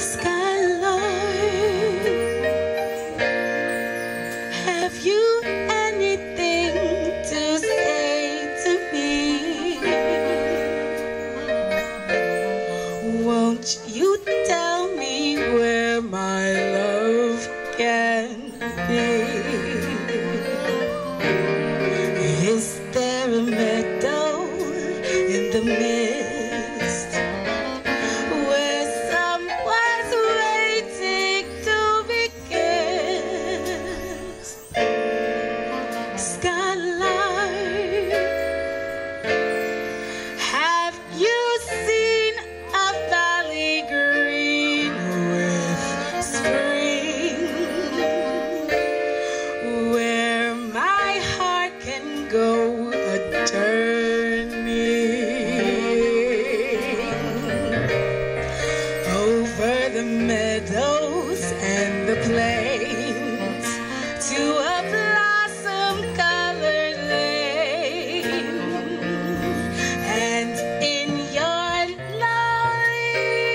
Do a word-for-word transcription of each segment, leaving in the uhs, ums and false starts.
Skylark, have you anything to say to me? Won't you tell me where my love can be? Is there a meadow in the mist where someone's waiting to be kissed? Skylark, have you seen a valley green with spring, where my heart can go a journey over the meadows and the plains to a blossom-colored lane? And in your lonely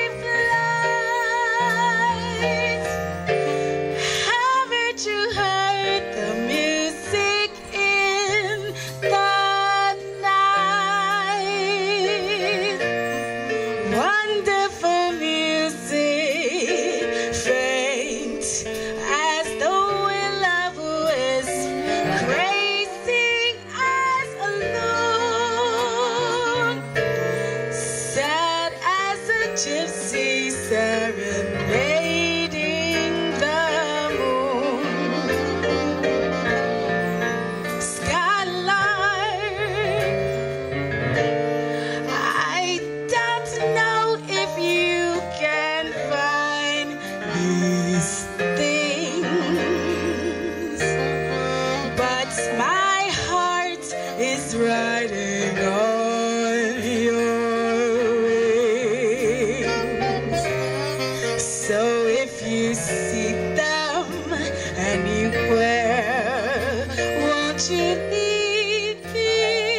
flight, haven't you heard the music in the night? Wonderful music, faint as the will of wisp, crazy as a loon, sad as a gypsy serenading the moon. Skylark, I don't know if you can find these things, but my heart is riding on your wings. So if you see them anywhere, won't you leave me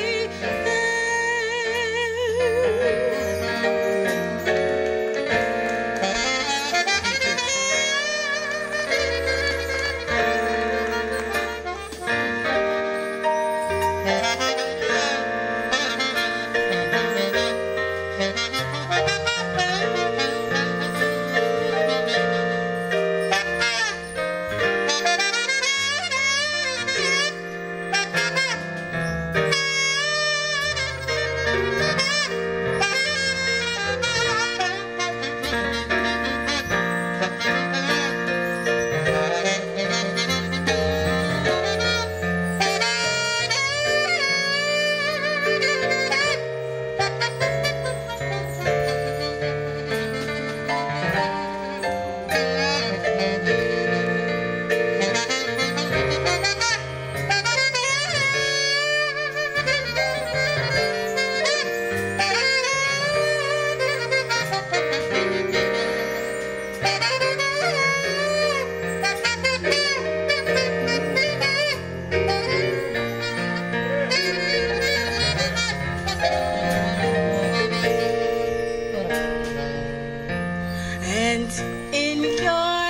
and in your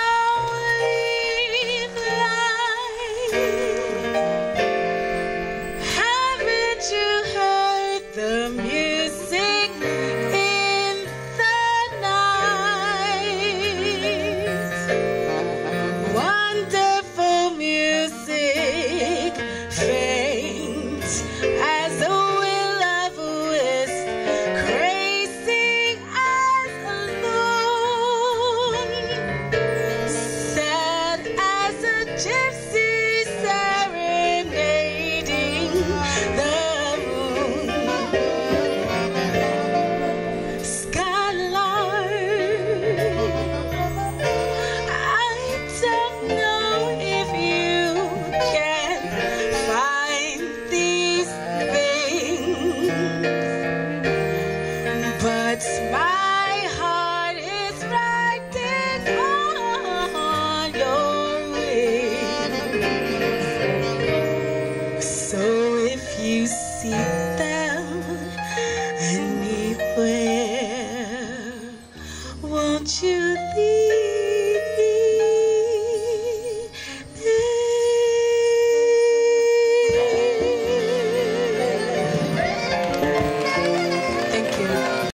lonely flight, haven't you heard the music in the night? Wonderful music, faint as a will of wisp, crazy as a loon, Won't you leave